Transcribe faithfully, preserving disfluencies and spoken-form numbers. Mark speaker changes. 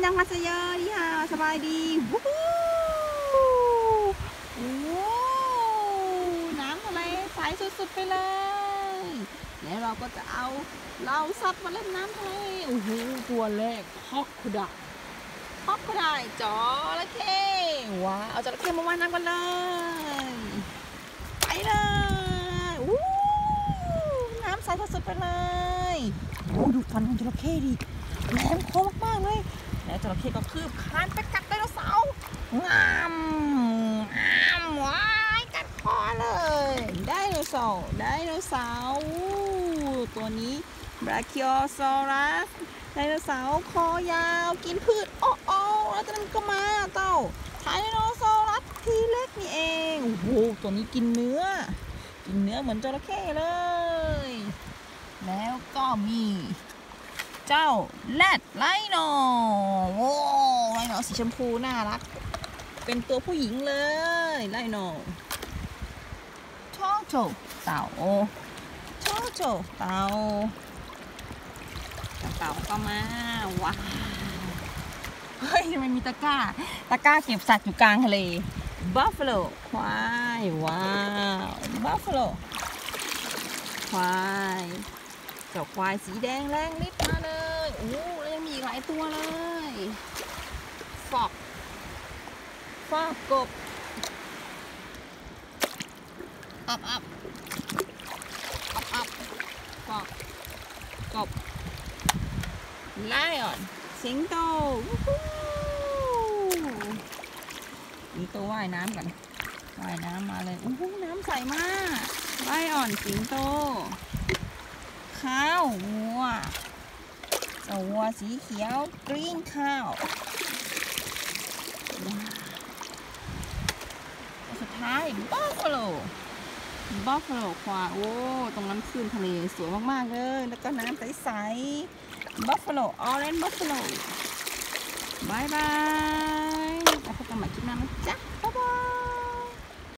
Speaker 1: ยังมาเซเยอร์ดีค่ะสบายดีวู้ฮู้โอ้น้ำทะเลใสสุดๆไปเลยแล้วเราก็จะเอาเหล่าสัตว์มาเล่นน้ำทะเลโอ้โหตัวแรกฮอกคุดะฮอกคุดะจระเข้ว้าวเอาจระเข้มาว่ายน้ำกันเลยไปเลยอู้น้ำใสสุดๆไปเลยโอ้ดูฟันของจระเข้ดิแหลมคมมากๆเลยแล้วจระเข้ก็คืบคานไปกัดไดโนเสาร์งามงามว้ายกัดคอเลยไดโนเสาร์ไดโนเสาร์ตัวนี้บราคิโอซอรัสไดโนเสาร์คอยาวกินพืชโอ้โอ้แล้วตัวนั้นก็มาเต้าไทรโนซอรัสทีเล็กนี่เองโอ้โหตัวนี้กินเนื้อกินเนื้อเหมือนจระเข้เลยแล้วก็มีเจ้าแรดไลโนโอ้ไลโนสีชมพูน่ารักเป็นตัวผู้หญิงเลยไลโนโชโชเต่าโชโชเต่าเต่าก็มาว้าวเฮ้ยทำไมมีตะกร้าตะกร้าเก็บสัตว์อยู่กลางทะเลบัฟฟาโลควายว้าวบัฟฟาโลควายเจ้าควายสีแดงแรงฤทธิ์มาเลยโอ้แล้วยังมีอีกหลายตัวเลยฟอกฟอกกบอับอับอับอับฟอกกบไลออนสิงโตสิงโตว่ายน้ำกันว่ายน้ำมาเลยโอ้โหน้ำใสมากไลออนสิงโตข้าววัวเจ้าวัวสีเขียวกรีนข้าวสุดท้ายบัฟฟาโลบัฟฟาโลควายโอ้ตรงนั้นคลื่นทะเลสวยมากๆเลยแล้วก็น้ำใสๆบัฟฟาโลออเรนจ์บัฟฟาโลบายบายแล้วพบกันใหม่คลิปหน้านะจ๊ะ